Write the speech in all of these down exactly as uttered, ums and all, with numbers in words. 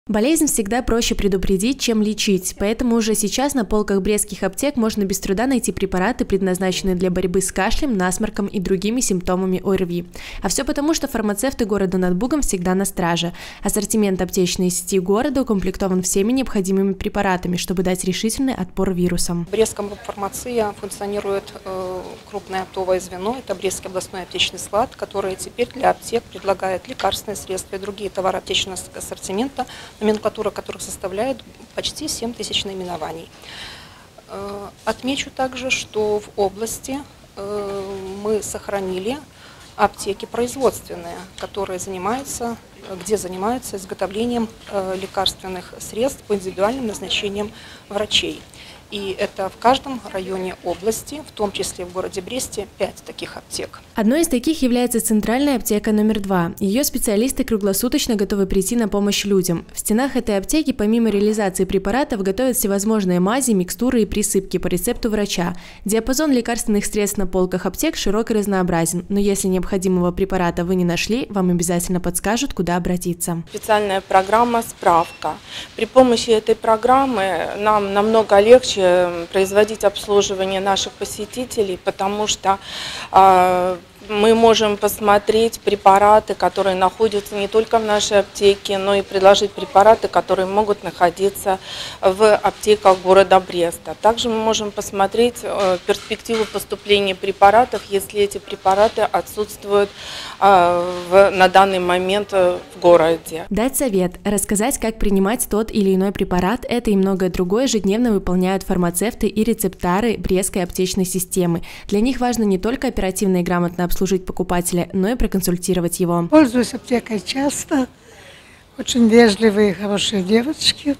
Болезнь всегда проще предупредить, чем лечить, поэтому уже сейчас на полках брестских аптек можно без труда найти препараты, предназначенные для борьбы с кашлем, насморком и другими симптомами ОРВИ. А все потому, что фармацевты города над Бугом всегда на страже. Ассортимент аптечной сети города укомплектован всеми необходимыми препаратами, чтобы дать решительный отпор вирусам. В Брестском фармации функционирует э, крупное оптовое звено, это Брестский областной аптечный склад, который теперь для аптек предлагает лекарственные средства и другие товары аптечного ассортимента, номенклатура которых составляет почти семь тысяч наименований. Отмечу также, что в области мы сохранили аптеки производственные, которые занимаются, где занимаются изготовлением лекарственных средств по индивидуальным назначениям врачей. И это в каждом районе области, в том числе в городе Бресте, пять таких аптек. Одной из таких является центральная аптека номер два. Ее специалисты круглосуточно готовы прийти на помощь людям. В стенах этой аптеки помимо реализации препаратов готовят всевозможные мази, микстуры и присыпки по рецепту врача. Диапазон лекарственных средств на полках аптек широк и разнообразен, но если необходимого препарата вы не нашли, вам обязательно подскажут, куда обратиться. Специальная программа «Справка». При помощи этой программы нам намного легче производить обслуживание наших посетителей, потому что э, мы можем посмотреть препараты, которые находятся не только в нашей аптеке, но и предложить препараты, которые могут находиться в аптеках города Бреста. Также мы можем посмотреть э, перспективу поступления препаратов, если эти препараты отсутствуют э, в, на данный момент в городе. Дать совет, рассказать, как принимать тот или иной препарат, это и многое другое ежедневно выполняют фармацевты и рецептары Брестской аптечной системы. Для них важно не только оперативно и грамотно обслужить покупателя, но и проконсультировать его. Пользуюсь аптекой часто, очень вежливые, хорошие девочки.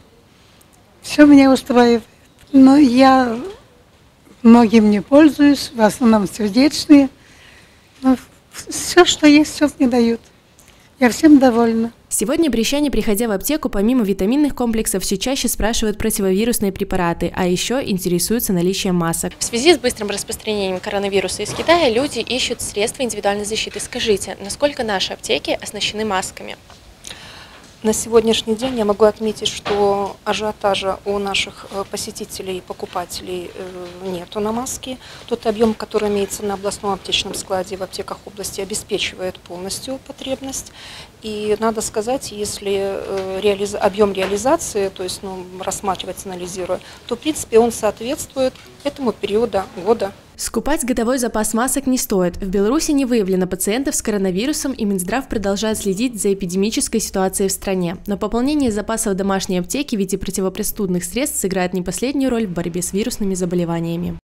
Все меня устраивает. Но я многим не пользуюсь, в основном сердечные. Но все, что есть, все мне дают. Я всем довольна. Сегодня брестчане, приходя в аптеку, помимо витаминных комплексов, все чаще спрашивают противовирусные препараты, а еще интересуются наличием масок. В связи с быстрым распространением коронавируса из Китая люди ищут средства индивидуальной защиты. Скажите, насколько наши аптеки оснащены масками? На сегодняшний день я могу отметить, что ажиотажа у наших посетителей и покупателей нету на маски. Тот объем, который имеется на областном аптечном складе в аптеках области, обеспечивает полностью потребность. И надо сказать, если реализ... объем реализации, то есть ну, рассматривать, анализируя, то в принципе он соответствует этому периоду года. Скупать годовой запас масок не стоит. В Беларуси не выявлено пациентов с коронавирусом, и Минздрав продолжает следить за эпидемической ситуацией в стране. Но пополнение запасов домашней аптеки в виде противопростудных средств сыграет не последнюю роль в борьбе с вирусными заболеваниями.